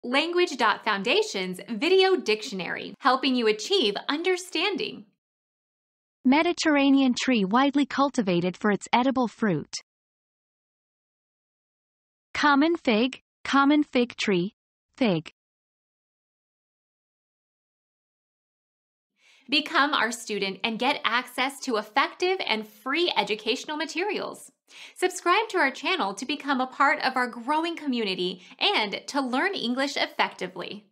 Language.Foundation's Video Dictionary, helping you achieve understanding. Mediterranean tree widely cultivated for its edible fruit. Common fig tree, fig. Become our student and get access to effective and free educational materials. Subscribe to our channel to become a part of our growing community and to learn English effectively.